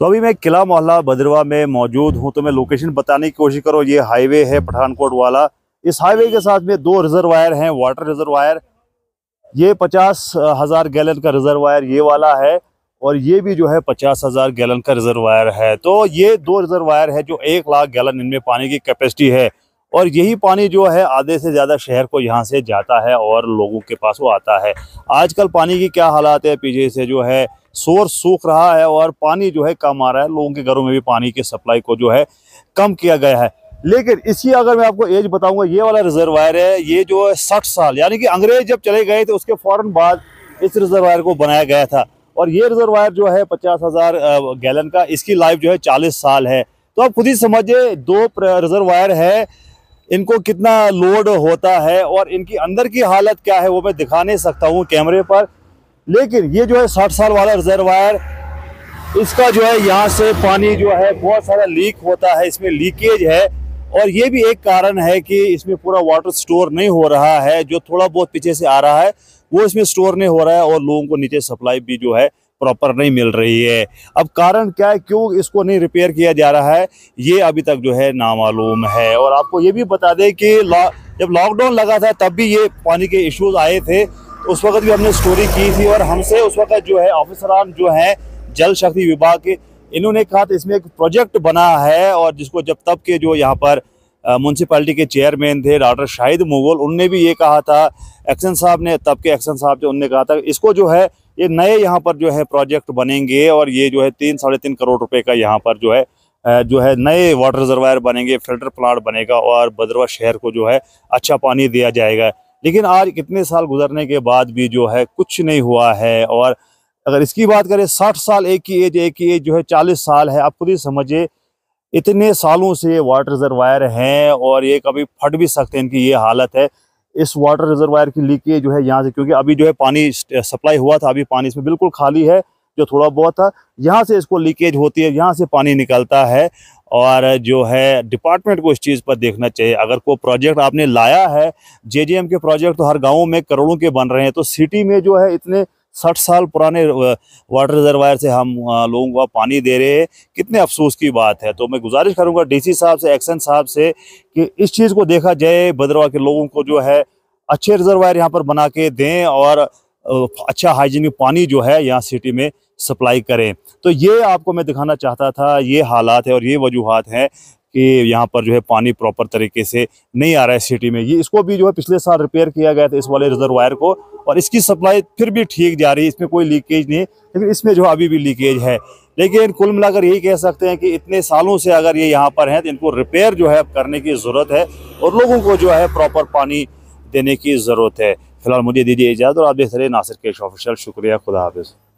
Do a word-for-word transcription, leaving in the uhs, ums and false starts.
तो अभी मैं किला मोहल्ला भद्रवाह में मौजूद हूं। तो मैं लोकेशन बताने की कोशिश करूँ। ये हाईवे है पठानकोट वाला। इस हाईवे के साथ में दो रिजर्वायर हैं, वाटर रिजर्वायर। ये पचास हजार गैलन का रिजर्वायर ये वाला है, और ये भी जो है पचास हजार गैलन का रिजर्वायर है। तो ये दो रिजर्वायर है जो एक लाख गैलन इनमें पानी की कैपेसिटी है, और यही पानी जो है आधे से ज़्यादा शहर को यहाँ से जाता है और लोगों के पास वो आता है। आजकल पानी की क्या हालात है, पीछे से जो है सोर्स सूख रहा है और पानी जो है कम आ रहा है। लोगों के घरों में भी पानी की सप्लाई को जो है कम किया गया है। लेकिन इसकी अगर मैं आपको एज बताऊंगा, ये वाला रिजर्वायर है, ये जो है साठ साल यानी कि अंग्रेज जब चले गए थे उसके फौरन बाद इस रिजर्वायर को बनाया गया था। और ये रिजर्वायर जो है पचास हजार गैलन का, इसकी लाइफ जो है चालीस साल है। तो आप खुद ही समझिए, दो रिजर्वायर है, इनको कितना लोड होता है और इनकी अंदर की हालत क्या है वो मैं दिखा नहीं सकता हूँ कैमरे पर। लेकिन ये जो है साठ साल वाला रिजर्वायर, इसका जो है यहाँ से पानी जो है बहुत सारा लीक होता है, इसमें लीकेज है। और ये भी एक कारण है कि इसमें पूरा वाटर स्टोर नहीं हो रहा है। जो थोड़ा बहुत पीछे से आ रहा है वो इसमें स्टोर नहीं हो रहा है, और लोगों को नीचे सप्लाई भी जो है प्रॉपर नहीं मिल रही है। अब कारण क्या है, क्यों इसको नहीं रिपेयर किया जा रहा है, ये अभी तक जो है नामालूम है। और आपको ये भी बता दें कि जब लॉकडाउन लगा था तब भी ये पानी के इश्यूज आए थे। उस वक्त भी हमने स्टोरी की थी, और हमसे उस वक्त जो है ऑफिसरान जो हैं जल शक्ति विभाग के, इन्होंने कहा था इसमें एक प्रोजेक्ट बना है, और जिसको जब तब के जो यहाँ पर म्यूनसिपैलिटी के चेयरमैन थे डॉक्टर शाहिद मुगल, उनने भी ये कहा था, एक्शन साहब ने, तब के एक्शन साहब जो उनने कहा था इसको जो है ये नए यहाँ पर जो है प्रोजेक्ट बनेंगे, और ये जो है तीन साढ़े तीन करोड़ रुपए का यहाँ पर जो है जो है नए वाटर रिजर्वायर बनेंगे, फिल्टर प्लांट बनेगा, और भद्रवाह शहर को जो है अच्छा पानी दिया जाएगा। लेकिन आज कितने साल गुजरने के बाद भी जो है कुछ नहीं हुआ है। और अगर इसकी बात करें, साठ साल एक की एज, एक की एज जो है चालीस साल है। आप खुद ही समझिए, इतने सालों से वाटर रिजर्वायर हैं और ये कभी फट भी सकते हैं, इनकी ये हालत है। इस वाटर रिजर्वायर की लीकेज जो है यहाँ से, क्योंकि अभी जो है पानी सप्लाई हुआ था, अभी पानी इसमें बिल्कुल खाली है, जो थोड़ा बहुत था यहाँ से इसको लीकेज होती है, यहाँ से पानी निकलता है। और जो है डिपार्टमेंट को इस चीज़ पर देखना चाहिए। अगर कोई प्रोजेक्ट आपने लाया है, जेजेएम के प्रोजेक्ट तो हर गाँव में करोड़ों के बन रहे हैं, तो सिटी में जो है इतने साठ साल पुराने वाटर रिजर्वायर से हम लोगों को पानी दे रहे हैं, कितने अफसोस की बात है। तो मैं गुजारिश करूंगा डीसी साहब से, एक्शन साहब से, कि इस चीज़ को देखा जाए, भद्रवाह के लोगों को जो है अच्छे रिजर्वायर यहाँ पर बना के दें, और अच्छा हाइजीनिक पानी जो है यहाँ सिटी में सप्लाई करें। तो ये आपको मैं दिखाना चाहता था, ये हालात है और ये वजूहात हैं कि यहाँ पर जो है पानी प्रॉपर तरीके से नहीं आ रहा है सिटी में। ये इसको भी जो है पिछले साल रिपेयर किया गया था, इस वाले रिजर्वायर को, और इसकी सप्लाई फिर भी ठीक जा रही है, इसमें कोई लीकेज नहीं है। लेकिन इसमें जो अभी भी लीकेज है। लेकिन कुल मिलाकर यही कह सकते हैं कि इतने सालों से अगर ये यहाँ पर हैं तो इनको रिपेयर जो है करने की ज़रूरत है, और लोगों को जो है प्रॉपर पानी देने की ज़रूरत है। फिलहाल मुझे दीजिए इजाज़त, और आप देख रहे हैं नासिर केश ऑफिशियल। शुक्रिया, खुदा हाफिज़।